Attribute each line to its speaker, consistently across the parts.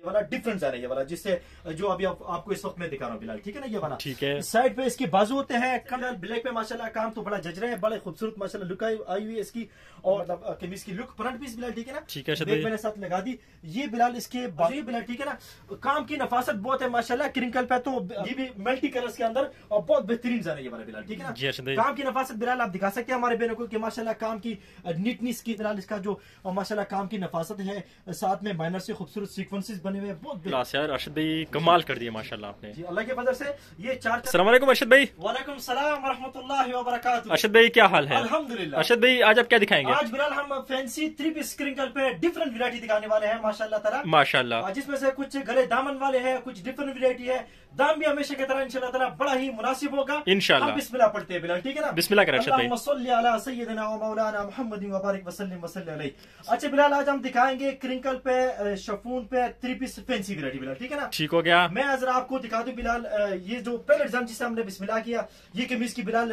Speaker 1: वाला डिफरेंस आ रहा है ये वाला, जिससे जो अभी आपको इस वक्त मैं दिखा रहा हूँ बिलाल, ठीक है ना। ये वाला
Speaker 2: ठीक है,
Speaker 1: साइड पे इसके बाजू होते हैं, कलर ब्लैक पे माशाल्लाह काम तो बड़ा जज रहे हैं, बड़े खूबसूरत माशाल्लाह लुक आई हुई है इसकी, और मतलब कमीज की लुक फ्रंट पीस बिलाल, ठीक है ना।
Speaker 2: ठीक है,
Speaker 1: मैंने साथ लगा दी ये बिलाल, इसके बाजू बिलाल, ठीक है ना। काम की नफासत बहुत है माशाल्लाह, क्रिंकल पे तो ये भी मल्टी कलर्स के अंदर और बहुत बेहतरीन जाना ये वाला बिलाल, ठीक है ना। काम की नफासत बिलाल आप दिखा सकते हैं हमारे बहनों को कि माशाल्लाह काम की नीटनेस की बिलाल, इसका जो माशाल्लाह काम की नफासत है, साथ में माइनर से खूबसूरत सीक्वेंसेस बने हुए हैं, बहुत
Speaker 2: यार अरशद भाई कमाल कर दिया माशाल्लाह आपने
Speaker 1: जी, अल्लाह के फजल से। ये चार
Speaker 2: अस्सलाम वालेकुम अरशद भाई।
Speaker 1: वालेकुम सलाम व रहमतुल्लाहि व बरकातुहू।
Speaker 2: अरशद भाई क्या हाल है?
Speaker 1: अल्हम्दुलिल्लाह।
Speaker 2: अरशद भाई आज आप क्या दिखाएंगे?
Speaker 1: आज बिलाल हम फैंसी 3 पीस क्रिंकल पे डिफरेंट वैरायटी दिखाने वाले हैं माशाल्लाह ताला,
Speaker 2: माशाल्लाह,
Speaker 1: जिसमें से कुछ गले दामन वाले हैं, कुछ डिफरेंट वैरायटी है। दाम भी हमेशा की तरह इंशाल्लाह ताला बड़ा ही मुनासिब होगा
Speaker 2: इंशाल्लाह।
Speaker 1: हम बिस्मिल्लाह पढ़ते हैं बिलाल, ठीक है ना।
Speaker 2: बिस्मिल्लाह करें अरशद भाई।
Speaker 1: अल्लाहुम्मा सल्ली अला सय्यिदिना व मौलाना मुहम्मदिन व बारिक वसल्लिम वसल्लि अलैहि। अच्छा बिलाल आज हम दिखाएंगे क्रिंकल पे शफून पे 3 पीस फैंसी वैरायटी बिलाल, ठीक है ना।
Speaker 2: ठीक हो गया।
Speaker 1: मैं जरा आपको दिखा दूं बिलाल, ये जो पहले डिजाइन जिसे हमने बिस्मिल्लाह किया, ये कमीज की बिलाल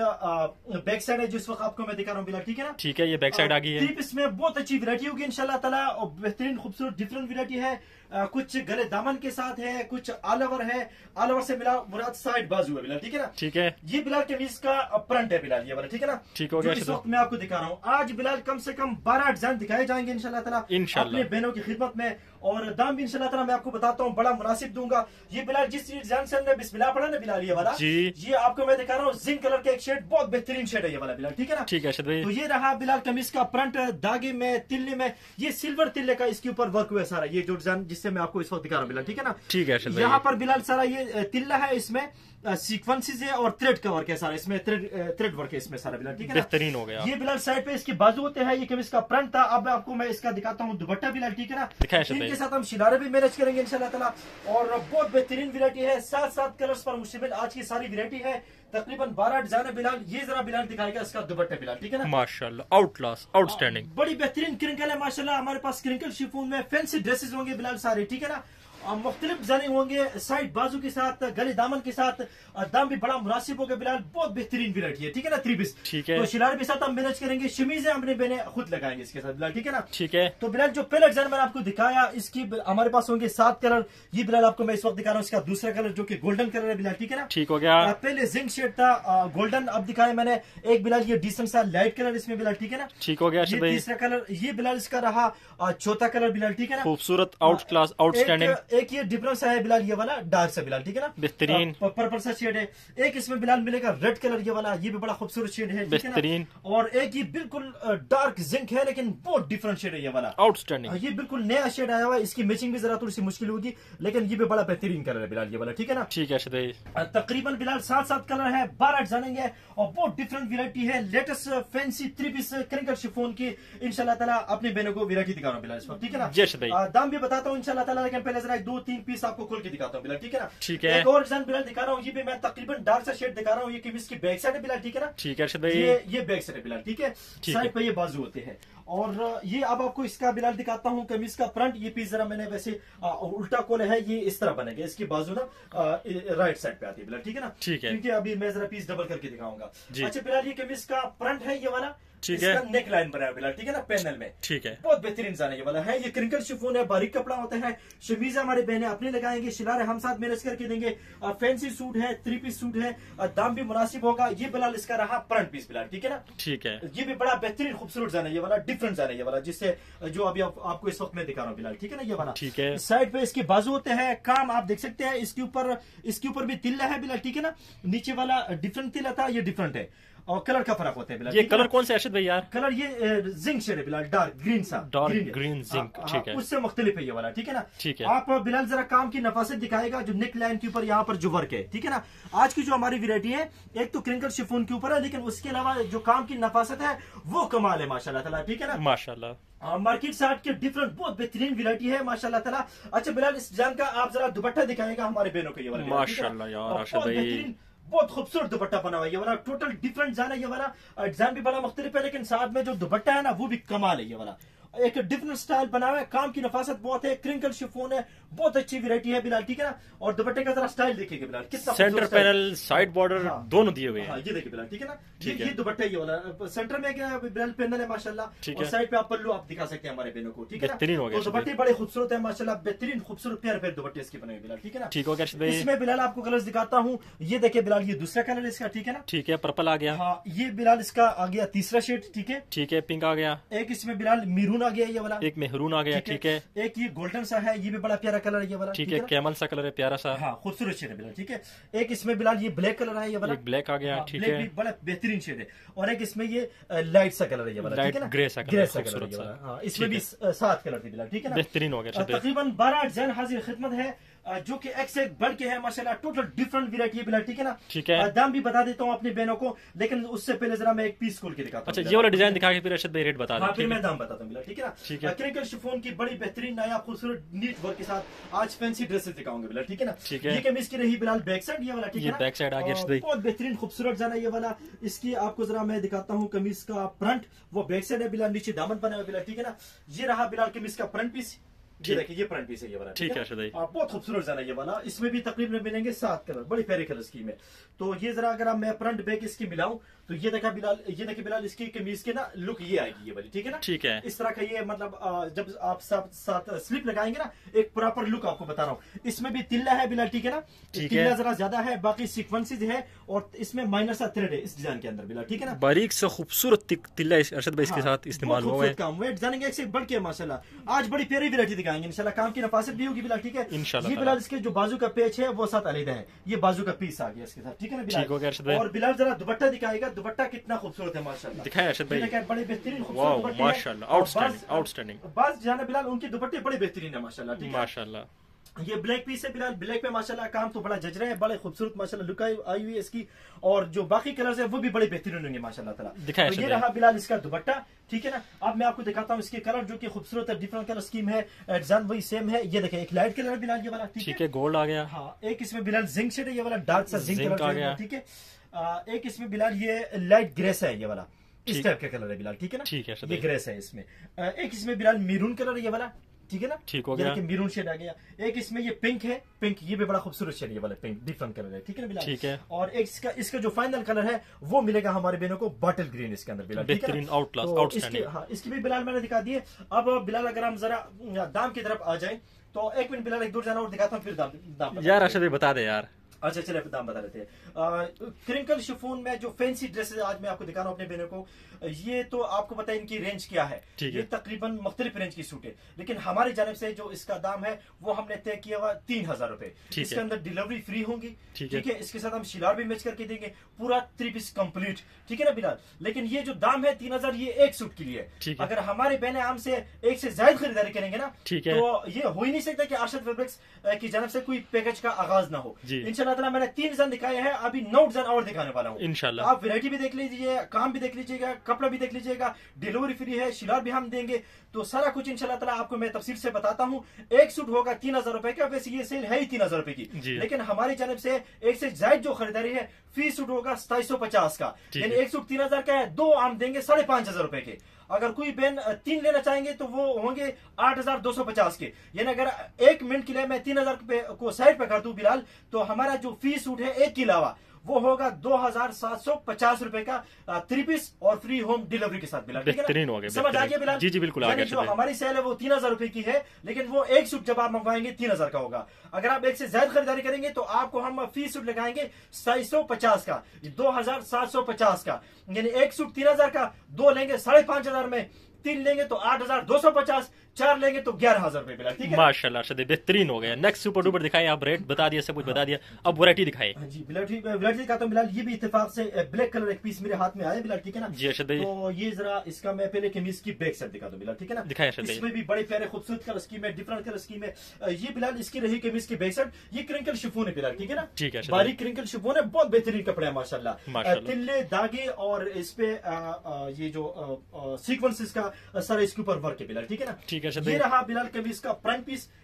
Speaker 1: बैक साइड है जिस वक्त आपको मैं दिखा रहा हूँ बिलाल, ठीक है ना।
Speaker 2: ठीक है, ये बैक साइड आ गई है।
Speaker 1: 3 पीस में बहुत अच्छी वैरायटी होगी इंशाल्लाह ताला, और बेहतरीन खूबसूरत डिफरेंट वैरायटी है। कुछ गले दामन के साथ है, कुछ ऑल ओवर है, ऑल ओवर से मिला मुराद साइड बाजू है बिलाल, ठीक है ना।
Speaker 2: ठीक है,
Speaker 1: ये बिलाल कमीज का फ्रंट है बिलाल, ये वाला, ठीक है ना।
Speaker 2: ठीक हो गया।
Speaker 1: इस वक्त मैं आपको दिखा रहा हूँ आज बिलाल कम से कम 12 डिजाइन दिखाए जाएंगे इंशाल्लाह ताला अपने बहनों की खिदमत में, और दाम भी इंशाल्लाह ताला मैं आपको बताता हूँ बड़ा मुनासिब दूंगा। ये बिलाल जिस डिजाइन से हमने बिस्मिल्लाह पढ़ा ना बिलाल, ये वाला
Speaker 2: जी,
Speaker 1: ये आपको मैं दिखा रहा हूँ जिंक कलर का एक शेड, बहुत बेहतरीन शेड है ये वाला बिलाल, ठीक है ना।
Speaker 2: ठीक है अरशद भाई।
Speaker 1: तो ये रहा बिलाल कमीज का फ्रंट, धागे में तिल्ले में ये सिल्वर तिल्ले का इसके ऊपर वर्क हुआ है सारा, ये जो डिजाइन जिससे मैं आपको इस वक्त दिखा रहा हूँ बिलाल, ठीक है ना।
Speaker 2: ठीक है अरशद भाई।
Speaker 1: यहाँ पर बिलाल सारा ये तिल्ला है, इसमें सीक्वेंसेस है और थ्रेड का वर्क है सारा, इसमें थ्रेड वर्क है इसमें सारा बिलाल, ठीक है ना।
Speaker 2: बेहतरीन हो गया।
Speaker 1: ये बिलाल साइड पे इसके बाजू होते हैं, ये कमीज का फ्रंट था। अब आपको मैं इसका दिखाता हूँ दुपट्टा बिलाल, ठीक है ना। इनके साथ हम शिलारे भी मैनेज करेंगे इंशाल्लाह ताला, और बहुत बेहतरीन वैरायटी है, 7 कलर्स पर मुश्तमिल आज की सारी वैरायटी है, तकरीबन 12 डिजाइन है बिलाल। ये जरा बिलाल दिखाएगा इसका दुपट्टा बिलाल, ठीक है ना।
Speaker 2: माशाल्लाह आउट क्लास आउटस्टैंडिंग,
Speaker 1: बड़ी बेहतरीन क्रिंकल है माशाल्लाह। हमारे पास क्रिंकल शिफॉन में फैंसी ड्रेसेस होंगे बिलाल सारे, ठीक है ना। मुख्तलिफ डिजाइन होंगे साइड बाजू के साथ, गले दामन के साथ, दाम भी बड़ा मुनासिब होगा बिलाल, बहुत बेहतरीन वैरायटी है, ठीक है ना। 3 पीस,
Speaker 2: ठीक है।
Speaker 1: तो शिलार के साथ हम मैनेज करेंगे, शमीजें हमने बहने खुद लगाएंगे इसके साथ बिलाल, ठीक है ना।
Speaker 2: ठीक है।
Speaker 1: तो बिलाल जो पहला डिजाइन मैंने आपको दिखाया, इसकी हमारे पास होंगे 7 कलर। ये बिलाल आपको मैं इस वक्त दिखा रहा हूँ इसका दूसरा कलर जो कि गोल्डन कलर है बिलाल, ठीक है ना।
Speaker 2: ठीक हो गया।
Speaker 1: पहले जिंक शेड था गोल्डन, अब दिखाया मैंने एक बिलाल ये डिसेंट सा लाइट कलर इसमें बिलाल, ठीक है ना।
Speaker 2: ठीक हो गया।
Speaker 1: ये तीसरा कलर, ये बिलाल इसका रहा चौथा कलर बिलाल, ठीक है ना।
Speaker 2: खूबसूरत आउट क्लास आउटस्टैंडिंग।
Speaker 1: एक ये डिफरेंस है बिलाल, ये वाला डार्क सा बिलाल, ठीक है ना,
Speaker 2: बेहतरीन
Speaker 1: पर्पल सा शेड है। एक इसमें बिलाल मिलेगा रेड कलर, ये वाला ये भी बड़ा खूबसूरत शेड है,
Speaker 2: बेहतरीन।
Speaker 1: और एक ये बिल्कुल डार्क जिंक है लेकिन बहुत डिफरेंट शेड है ये वाला,
Speaker 2: आउटस्टैंडिंग।
Speaker 1: ये बिल्कुल नया शेड आया हुआ है, इसकी मैचिंग भी जरा थोड़ी सी मुश्किल होगी, लेकिन ये भी बड़ा बेहतरीन कलर है बिलाल, ये वाला, ठीक है ना।
Speaker 2: ठीक है।
Speaker 1: तकरीबन बिलाल 7 कलर है, 12 डिजाइन है, और बहुत डिफरेंट वैरायटी है, latest fancy 3 piece crinkle chiffon की इंशाल्लाह ताला अपने बहनों को वैरायटी दिखा रहा हूँ बिलाल इस वक्त, ठीक है ना। दाम भी बताता हूँ इंशाल्लाह ताला, लेकिन पहले जरा 2-3 पीस आपको खोल के दिखाता हूँ बिलाल, ठीक है ना।
Speaker 2: ठीक है।
Speaker 1: एक और डिजाइन बिलाल दिखा रहा हूँ, ये भी मैं तकरीबन डार्क सा शेड दिखा रहा हूँ, ये कमीज की बैक साइड है बिलाल, ठीक है ना।
Speaker 2: ठीक है अरशद भाई।
Speaker 1: ये बैक साइड है बिलाल, ठीक है, साइड पे ये बाजू होते हैं। और ये अब आपको इसका बिलाल दिखाता हूँ कमीज का फ्रंट। ये पीस जरा मैंने वैसे उल्टा कोले है, ये इस तरह बनेगा, इसकी बाजू ना राइट साइड पे आती है बिलाल, ठीक है ना।
Speaker 2: ठीक है।
Speaker 1: क्योंकि अभी मैं जरा पीस डबल करके दिखाऊंगा। अच्छा बिलाल ये कमीज का फ्रंट है ये वाला,
Speaker 2: ठीक है।
Speaker 1: नेक लाइन बना है बिलाल, ठीक है ना, पैनल में,
Speaker 2: ठीक है,
Speaker 1: बहुत बेहतरीन जाने ये वाला है। ये क्रिंकल शिफॉन है, बारीक कपड़ा होता है, शमीज हमारे बहने अपने लगाएंगे, शिलारे हम साथ मैनेज करके देंगे। फैंसी सूट है, 3 पीस सूट है, दाम भी मुनासिब होगा। ये बिलाल इसका रहा फ्रंट पीस बिलाल, ठीक है ना।
Speaker 2: ठीक है।
Speaker 1: ये भी बड़ा बेहतरीन खूबसूरत जाना है ये वाला, डिफरेंट जाना है ये वाला, जिससे जो अभी आपको इस वक्त मैं दिखा रहा हूँ बिलाल, ठीक है ना। ये वाला
Speaker 2: ठीक है।
Speaker 1: साइड पे इसके बाजू होते हैं, काम आप देख सकते हैं, इसके ऊपर भी तिल्ला है बिलाल, ठीक है ना। नीचे वाला डिफरेंट तिल्ला था, ये डिफरेंट है, और कलर का फर्क होता है बिलाल।
Speaker 2: ये कलर कौन से अरशद भाई यार?
Speaker 1: कलर ये जिंक शेड है बिलाल, डार्क ग्रीन सा,
Speaker 2: डार्क ग्रीन जिंक, ठीक है,
Speaker 1: उससे मुख्तलिफ है ये वाला, ठीक है ना।
Speaker 2: ठीक है।
Speaker 1: आप बिलाल जरा काम की नफासत दिखाएगा, जो नेक लाइन के ऊपर यहाँ पर जो वर्क है, ठीक है ना। आज की जो हमारी वैरायटी है, एक तो क्रिंकल शिफॉन के ऊपर है, लेकिन उसके अलावा जो काम की नफासत है वो कमाल है माशाल्लाह ताला, ठीक है ना।
Speaker 2: माशाल्लाह
Speaker 1: मार्केट से हट के डिफरेंट बहुत बेहतरीन वैरायटी है माशाल्लाह ताला। अच्छा बिलाल इस डिजाइन का आप जरा दुपट्टा दिखाएगा हमारे बहनों को, ये वाला
Speaker 2: माशाल्लाह यार अरशद भाई,
Speaker 1: बहुत खूबसूरत दुपट्टा बना हुआ है ये वाला, टोटल डिफरेंट जाना है ये वाला, डिजाइन भी बड़ा मुख्तलिफ है, लेकिन साथ में जो दुपट्टा है ना वो भी कमाल है ये वाला, एक डिफरेंट स्टाइल बना हुआ है, काम की नफासत बहुत है, क्रिंकल शिफॉन है, बहुत अच्छी वैरायटी है बिलाल, ठीक है ना। और दुपट्टे का जरा स्टाइल देखिएगा बिलाल, कितना
Speaker 2: सेंटर पैनल, साइड बॉर्डर दोनों दिए हुए हैं।
Speaker 1: ये देखिए बिलाल, ठीक है ना। ये दुपट्टा ये वाला सेंटर में क्या बिलाल पैनल है माशाल्लाह, और साइड पे आप पल्लू आप दिखा सकते हैं हमारे बहनों को, ठीक है ना। तो दुपट्टे बड़े खूबसूरत है माशाल्लाह, बेहतरीन खूबसूरत प्यारे प्यारे दुपट्टे इसके बने बिलाल, ठीक है ना।
Speaker 2: ठीक हो गया।
Speaker 1: इसमें बिलाल आपको कलर्स दिखाता हूँ, ये देखिए बिलाल, ये दूसरा कलर इसका, ठीक है ना।
Speaker 2: ठीक है, पर्पल आ गया।
Speaker 1: हाँ, ये बिलाल इसका आ गया तीसरा शेड, ठीक है।
Speaker 2: ठीक है, पिंक आ गया।
Speaker 1: एक इसमें बिलाल मेरून आ गया ये वाला,
Speaker 2: एक मेहरून आ गया, ठीक है।
Speaker 1: एक ये गोल्डन सा है, ये भी बड़ा प्यारा कलर है ये वाला,
Speaker 2: ठीक है। कैमल सा कलर है, प्यारा सा,
Speaker 1: हाँ खूबसूरत शेड है बिलाल, ठीक है। एक इसमें बिलाल ये ब्लैक कलर है ये वाला,
Speaker 2: एक ब्लैक आ गया, ठीक है,
Speaker 1: बड़ा बेहतरीन शेड है। और एक इसमें ये लाइट सा कलर है ये वाला, ठीक है ना,
Speaker 2: ग्रे सा कलर
Speaker 1: ये वाला। हाँ, इसमें भी 7 कलर थे बिलाल, ठीक है ना,
Speaker 2: बेहतरीन हो गया।
Speaker 1: तकरीबन 12 डिजाइन हाजिर खिदमत है, जो कि एक से बढ़ के है माशाल्लाह, टोटल डिफरेंट वैरायटी है बिलाल, ठीक है ना।
Speaker 2: ठीक है,
Speaker 1: दाम भी बता देता हूँ अपनी बहनों को, लेकिन उससे पहले जरा मैं एक पीस खोल के दिखाता हूँ।
Speaker 2: अच्छा, ये वाला डिजाइन दिखा के फिर अर्शद भाई रेट बता दें।
Speaker 1: हाँ, फिर मैं दाम बताता हूँ बिलाल, ठीक है ना।
Speaker 2: ठीक है,
Speaker 1: क्रिंकल शिफॉन की बड़ी बेहतरीन नया खूबसूरत नीट वर्क के साथ आज फैंसी ड्रेसेस दिखाऊंगे बिलाल, ठीक है ना।
Speaker 2: ठीक है,
Speaker 1: ये कमीज की रही बिलाल बैक साइड ये वाला, ठीक है ना,
Speaker 2: बैक साइड आ गया,
Speaker 1: बहुत बेहतरीन खूबसूरत जाना ये वाला। इसकी आपको जरा मैं दिखाता हूँ कमीज का फ्रंट, वो बैक साइड है बिलाल, नीचे दामन बना हुआ बिलाल, ठीक है ना। ये रहा बिलाल कमीज का फ्रंट पीस, ये देखिए ये फ्रंट पीस है ये वाला,
Speaker 2: ठीक है।
Speaker 1: बहुत खूबसूरत जाना ये वाला, इसमें भी तकरीबन मिलेंगे 7 कलर, बड़ी प्यारी कलर स्कीम है। तो ये जरा अगर मैं फ्रंट बैक इसकी मिलाऊं तो ये देखा बिलाल, ये देखिए बिलाल, इसकी कमीज के ना लुक ये आएगी ये वाली, ठीक है ना।
Speaker 2: ठीक है,
Speaker 1: इस तरह का ये मतलब जब आप साथ स्लिप लगाएंगे ना, एक प्रॉपर लुक आपको बता रहा हूँ। इसमें भी तिल्ला है बिलाल, ठीक है ना, तिल्ला जरा ज्यादा है, बाकी सीक्वेंसेज है, और इसमें माइनर सा थ्रेड है इस डिजाइन के अंदर बिलाल, ठीक है ना।
Speaker 2: बारीक से खूबसूरत तिल्ला अर्शद भाई इसके साथ इस्तेमाल हुआ है,
Speaker 1: काम वेट जानेंगे एक से बढ़ के माशाल्लाह। आज बड़ी प्यारी वैरायटी दिखाएंगे इंशाल्लाह, काम की नफासत भी होगी बिलाल, ठीक है
Speaker 2: इंशाल्लाह।
Speaker 1: ये बिलाल इसके जो बाजू का पेच है वो साथ अलग है, ये बाजू का पीस आ गया इसके साथ, ठीक है ना बिलाल। और बिलाल जरा दुपट्टा दिखाएगा, दुपट्टा कितना खूबसूरत है माशाल्लाह,
Speaker 2: दिखाया अर्शद भाई,
Speaker 1: बड़े बेहतरीन खूबसूरत
Speaker 2: माशाल्लाह, आउटस्टैंडिंग।
Speaker 1: बस जाना बिलाल, उनके दुपट्टे बड़े बेहतरीन है माशाल्लाह, ठीक है
Speaker 2: माशाल्लाह।
Speaker 1: ये ब्लैक पीस है बिलाल, ब्लैक पे माशाल्लाह काम तो बड़ा जज रहा है, बड़े खूबसूरत माशाल्लाह लुक आई हुई है इसकी, और जो बाकी कलर्स है वो भी बड़े बेहतरीन होंगे माशाल्लाह ताला। तो ये रहा बिलाल इसका दुपट्टा, ठीक है ना। अब मैं आपको दिखाता हूँ इसके कलर जो कि खूबसूरत है, डिफरेंट कलर स्कीम है, डिजाइन वही सेम है। ये देखिए एक लाइट कलर बिलाल ये वाला, ठीक है,
Speaker 2: गोल्ड आ गया।
Speaker 1: हाँ, एक इसमें बिलाल जिंक शेड है ये वाला, डार्क सा जिंक कलर आ गया, ठीक है। एक इसमें बिलाल ये लाइट ग्रेस है ये वाला, इस टाइप का कलर है बिलाल, ठीक है ना,
Speaker 2: ठीक है,
Speaker 1: ये ग्रेस है इसमें। एक इसमें बिलाल मैरून कलर है ये वाला, ठीक है ना,
Speaker 2: ठीक हो गया,
Speaker 1: मैरून शेड आ गया। एक इसमें ये पिंक है, पिंक ये भी बड़ा खूबसूरत शेड है ये वाला, पिंक डिफरेंट कलर है, ठीक है ना बिलाल,
Speaker 2: ठीक है।
Speaker 1: और एक इसका जो फाइनल कलर है वो मिलेगा हमारे बहनों को बॉटल ग्रीन इसके अंदर बिलाल, ठीक है ना। हाँ, इसकी भी बिलाल मैंने दिखा दिए। अब बिलाल अगर हम जरा दाम की तरफ आ जाए तो एक मिनट बिलाल, एक दूर जाना और दिखाता हूँ, फिर दाम
Speaker 2: यार अर्शद भाई बता दे यार।
Speaker 1: अच्छा चले दाम बता देते हैं। क्रिंकल शिफॉन में जो फैंसी ड्रेसेस आज मैं आपको दिखा रहा हूँ अपने बहनों को, ये तो आपको पता है इनकी रेंज क्या है, ये तकरीबन मुख्तलिफ रेंज की सूट है, लेकिन हमारी जानिब से जो इसका दाम है वो हमने तय किया हुआ 3000 रुपए। इसके अंदर डिलीवरी फ्री होंगी, ठीक है, इसके साथ हम शिलार भी मैच करके देंगे, पूरा 3 पीस कंप्लीट, ठीक है ना बिलाल। लेकिन ये जो दाम है 3000 ये एक सूट के लिए है। अगर हमारे बहने हमसे एक से ज्यादा खरीदारी करेंगे ना, तो ये हो ही नहीं सकता कि अर्शद फैब्रिक्स की जानिब से कोई पैकेज का आगाज ना हो। इंशाल्लाह मैंने 3 डिजाइन दिखाए हैं, अभी 9 डिजाइन और दिखाने वाला हूँ इंशाल्लाह। आप वैरायटी भी देख लीजिए, काम भी देख लीजिएगा, कपड़ा भी देख लीजिएगा, डिलीवरी फ्री है, शिलार भी हम देंगे, तो सारा कुछ इंशाल्लाह ताला आपको मैं तफसील से बताता हूँ। एक सूट होगा 3000 रुपए का, वैसे ये सेल है ही 3000 रुपए की, लेकिन हमारी जानब से एक से ज्यादा जो खरीदारी है फी सूट होगा 2750 का, यानी एक सूट 3000 का है, 2 आम देंगे 5500 रुपए के। अगर कोई बहन 3 लेना चाहेंगे तो वो होंगे 8250 के, यानी अगर 1 मिनट के लिए मैं 3000 को साइड पे कर दूं बिलाल, तो हमारा जो फी सूट है एक के अलावा वो होगा 2750 रुपए का 3 पीस और फ्री होम डिलीवरी के साथ बिलाल,
Speaker 2: बेहतरीन हो गया,
Speaker 1: समझ आ गया बिलाल?
Speaker 2: जी बिल्कुल आ गया।
Speaker 1: जो हमारी सेल है वो 3000 रुपए की है, लेकिन वो एक सूट जब आप मंगवाएंगे 3000 का होगा। अगर आप एक से ज्यादा खरीदारी करेंगे तो आपको हम फी सूट लगाएंगे 2750 का, 2750 का, यानी एक सूट 3000 का, 2 लेंगे 5500 में, 3 लेंगे तो 8250, 4 लेंगे तो 11000 रुपए बिलाल, ठीक है
Speaker 2: माशाल्लाह अर्शद बेहतरीन हो गया। नेक्स्ट सुपर डुपर दिखाएं, आप रेट बता दिया, सब कुछ बता दिया, अब वैरायटी दिखाएं।
Speaker 1: जी वैरायटी दिखाता हूं बिलाल। ये भी इत्तेफाक से ब्लैक कलर एक पीस मेरे हाथ में आया बिलाल, ठीक है ना
Speaker 2: जी अर्शद भाई।
Speaker 1: तो ये जरा इसका मैं पहले कमीज की बैक साइड दिखा दूं बिलाल, ठीक है ना,
Speaker 2: दिखाएं अर्शद भाई।
Speaker 1: इसमें भी बड़े प्यारे खूबसूरत कलर स्कीम है, डिफरेंट कलर स्कीम है। ये बिलाल इसकी रही कमीज की बैक साइड, ये क्रिंकल शिफॉन है बिलाल, ठीक है ना,
Speaker 2: ठीक है,
Speaker 1: बारीक क्रिंकल शिफॉन है, बहुत बेहतरीन कपड़ा है माशाल्लाह, तिल्ले दागे और इस पे ये जो सीक्वेंसेस का सारा इसके ऊपर वर्क है बिलाल, ठीक है ना,
Speaker 2: ठीक है।
Speaker 1: ये रहा बिलाल कमीज का फ्रंट पीस,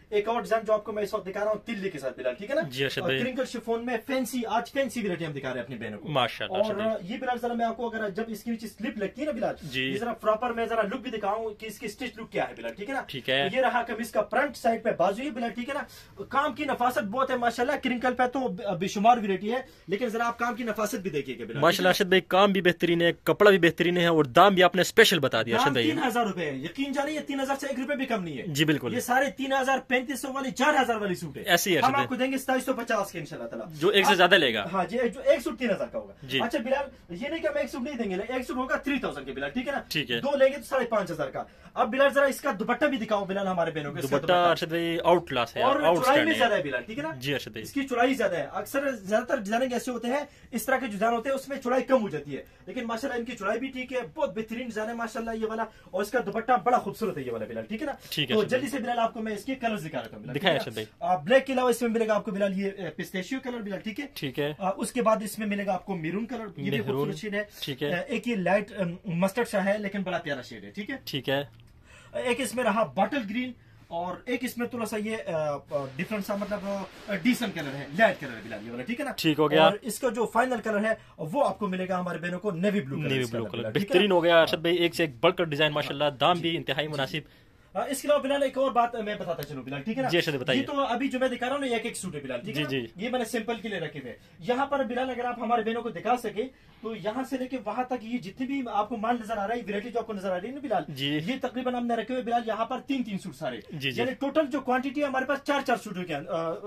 Speaker 1: एक और डिजाइन जो आपको मैं इस वक्त दिखा रहा हूँ तिल्ली के साथ बिलाल, ठीक है ना, क्रिंकल शिफॉन में फैंसी, आज फैंसी वैरायटी हम दिखा रहे हैं अपनी बहनों को
Speaker 2: माशाल्लाह।
Speaker 1: और ये बिलाल जरा मैं आपको अगर जब इसके नीचे स्लिप लगती है ना बिलाल, ये जरा प्रॉपर मैं जरा लुक भी दिखाऊं कि इसकी स्टिच लुक क्या है बिलाल, ठीक है ना।
Speaker 2: ठीक है,
Speaker 1: ये रहा कमीज का फ्रंट साइड पे बाजू है बिलाल, ठीक है ना। काम की नफासत बहुत है माशाल्लाह, क्रिंकल पे तो बेशुमार वैरायटी है, लेकिन जरा आप काम की नफासत भी देखिएगा बिलाल
Speaker 2: माशाल्लाह। अर्शद भाई काम भी बेहतरीन है, कपड़ा भी बेहतरीन है और दाम भी आपने स्पेशल बता दिया।
Speaker 1: 3000 रुपए है, यकीन जानिए 3000 से 1 रुपए भी कम नहीं है
Speaker 2: जी। बिल्कुल,
Speaker 1: ये सारे 3000 3500 वाली 4000 वाली सूट है,
Speaker 2: ऐसी है।
Speaker 1: हम आपको देंगे 2750 के इंशाल्लाह ताला,
Speaker 2: जो एक से ज्यादा लेगा।
Speaker 1: हाँ जी, जो एक सूट 3000 का होगा। अच्छा बिलाल ये नहीं कि हम एक सूट नहीं देंगे, एक सूट होगा 3000 के बिलाल, ठीक है ना।
Speaker 2: ठीक है,
Speaker 1: 2 लेंगे तो 5500 का। अब बिलाल जरा इसका दुपट्टा भी दिखाओ बिलाल हमारे बहनों के।
Speaker 2: दुपट्टा अर्शद भाई आउट क्लास है
Speaker 1: और चौड़ाई में ज्यादा है बिलाल, ठीक है ना
Speaker 2: जी अर्शद भाई,
Speaker 1: इसकी चौड़ाई ज्यादा है। अक्सर ज्यादातर डिजाइन ऐसे होते हैं, इस तरह के डिजाइन होते हैं उसमें चौड़ाई कम हो जाती है, लेकिन माशाल्लाह इनकी चौड़ाई भी ठीक है, बहुत बेहतरीन डिजाइन है माशाल्लाह ये वाला, और इसका दुपट्टा बड़ा खूबसूरत है ये वाला बिलाल, ठीक है ना।
Speaker 2: ठीक है,
Speaker 1: तो जल्दी से बिलाल आपको मैं इसके कलर दिखा रहा हूँ।
Speaker 2: दिखाया अर्शद भाई।
Speaker 1: ब्लैक के अलावा इसमें मिलेगा आपको बिलाल ये पिस्ताशियो कलर बिलाल, ठीक है।
Speaker 2: ठीक है,
Speaker 1: उसके बाद इसमें मिलेगा आपको मेरून कलर, ये भी खूबसूरत शेड है।
Speaker 2: ठीक है,
Speaker 1: एक ये लाइट मस्टर्ड सा है लेकिन बड़ा प्यारा शेड है, ठीक है।
Speaker 2: ठीक है,
Speaker 1: एक इसमें रहा बॉटल ग्रीन, और एक इसमें थोड़ा सा ये डिफरेंट सा मतलब डीसेंट कलर है, लाइट कलर है बिलाल ये वाला, ठीक है ना।
Speaker 2: ठीक हो गया।
Speaker 1: और इसका जो फाइनल कलर है वो आपको मिलेगा हमारे बहनों को नेवी ब्लू कलर,
Speaker 2: बेहतरीन हो गया अर्शद भाई, एक से एक बढ़कर डिजाइन माशाल्लाह, दाम भी इंतहाई मुनासिब।
Speaker 1: इसके अलावा बिलाल एक और बात मैं बताता चलूं बिलाल, ठीक है ना।
Speaker 2: जी बताइए।
Speaker 1: ये तो अभी जो मैं दिखा रहा हूँ ना एक सूट है बिलाल, ठीक है जी। ये मैंने सिंपल के लिए रखे थे। यहाँ पर बिलाल अगर आप हमारे बहनों को दिखा सके तो यहाँ से लेके वहां तक ये जितने भी आपको माल नजर आ रहा है, वैरायटी जो आपको नजर आ रही है ना बिलाल जी, ये तकरीबन हमने रखे हुए बिलाल यहाँ पर 3-3 सूट सारे, यानी टोटल जो क्वांटिटी है हमारे पास 4-4 सूटों के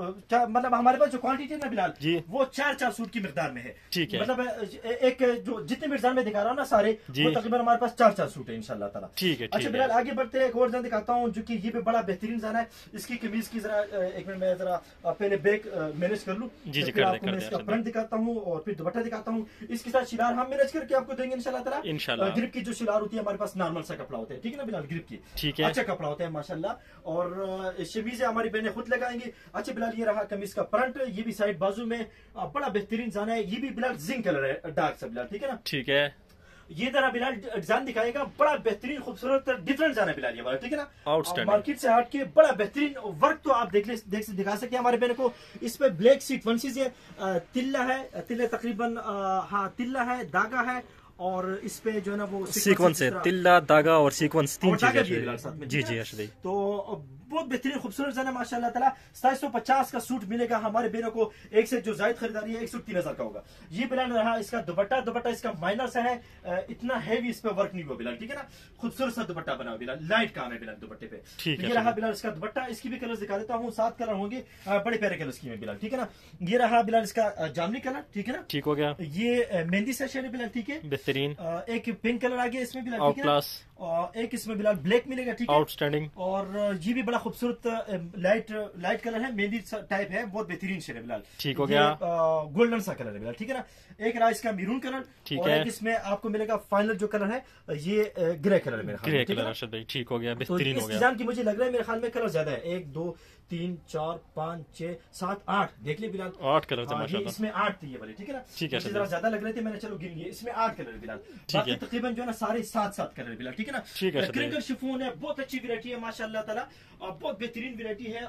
Speaker 1: मतलब हमारे पास जो क्वांटिटी है ना बिलाल वो 4-4 सूट की मिकदार में है, ठीक है। मतलब एक जो जितने मिकदार में दिखा रहा हूँ ना सारे वो तकरीबन हमारे पास 4-4 सूट है इंशाल्लाह ताला, ठीक है। अच्छा बिलाल आगे बढ़ते हैं, एक और डिजाइन दिखाता हूँ जो की ये भी बड़ा बेहतरीन डिजाइन है। इसकी कमीज की जरा एक मिनट में जरा पहले बैक मैनेज कर लूं, फिर आपको मैं इसका फ्रंट दिखाता हूँ और फिर दुपट्टा दिखाता हूँ। इसके साथ शिलार हम मैनेज करके आपको देंगे इंशाल्लाह ताला। ग्रिप की जो शिलार होती है हमारे पास नॉर्मल सा कपड़ा होता है, ठीक है ना बिलाल, ग्रिप की, ठीक है, अच्छा कपड़ा होता है माशाल्लाह, और शमीज हमारी बहनें खुद लगाएंगी। अच्छा बिलाल ये रहा कमीज का फ्रंट, ये भी साइड बाजू में बड़ा बेहतरीन डिजाइन है, ये भी बिलाल जिंक कलर है, डार्क सा बिलाल, ठीक है ना, ठीक है। ये जरा बिलाल डिजाइन दिखाएगा, बड़ा बेहतरीन खूबसूरत डिफरेंट डिजाइन है बिलाल ये वाला, ठीक है ना। मार्केट से हट के बड़ा बेहतरीन वर्क तो आप दिखा सकते हैं हमारे बहनों को। इस पे ब्लैक सीट वंसीज है, तिल्ला है, तिल्ला तकरीबन हाँ तिल्ला है, दागा है, और इस पे जो है ना वो
Speaker 2: सीक्वेंस है, तिल्ला दागा और सीक्वेंस, 3 चीजें जी जी। तो
Speaker 1: बहुत बेहतरीन खूबसूरत डिजाइन है माशाल्लाह ताला। 2750 का सूट मिलेगा हमारे बहनों को, एक से जो जायद खरीदारी है एक सूट 3000 का होगा। ये बिलाल रहा इसका दुपट्टा इसका माइनर सा है, इतना हैवी इस पे वर्क नहीं हुआ बिलाल, ठीक है ना, खूबसूरत सा दुपट्टा बना बिलाल, लाइट काम है बिलाल दुपट्टे पे, ठीक है। ये रहा बिलाल इसका दुपट्टा, इसकी भी कलर दिखा देता हूँ, 7 कलर होंगे, बड़े प्यारे कलर की बिलाल, ठीक है ना। ये रहा बिलाल इसका जामनी कलर, ठीक है ना, ठीक हो गया। ये मेहंदी सा शेड है बिलाल, ठीक है, बेहतरीन। एक पिंक कलर आ गया इसमें बिलाल, ठीक है, और एक इसमें बिलाल ब्लैक मिलेगा, ठीक है, आउटस्टैंडिंग। और ये भी बड़ा खूबसूरत लाइट कलर है, मेहंदी टाइप है, बहुत बेहतरीन शेड है बिलाल, ठीक हो गया। गोल्डन सा कलर है बिलाल, ठीक है ना। एक रहा इसका मैरून कलर, और एक इसमें आपको मिलेगा फाइनल जो कलर है ये ग्रे कलर है, ग्रे कलर अर्शद भाई, ठीक हो गया, बेहतरीन हो गया। डिजाइन की मुझे लग रहा है मेरे ख्याल में कलर ज्यादा है, 1 2 3 4 5 6 7 8 देख लिए बिलाल, 8 कलर थे माशाल्लाह, इसमें 8 थे ये वाले, ठीक है ना, ठीक है। जरा ज्यादा लग रहे थे, मैंने चलो गिन लिए, इसमें 8 कलर बिलाल, बाकी तकरीबन जो है ना सारे 7 कलर बिलाल, ठीक है ना, ठीक है। क्रिंकल शिफॉन है, बहुत अच्छी वैरायटी है माशाल्लाह ताला, बहुत बेहतरीन वैरायटी है,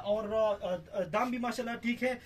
Speaker 1: और दाम भी माशाल्लाह ठीक है,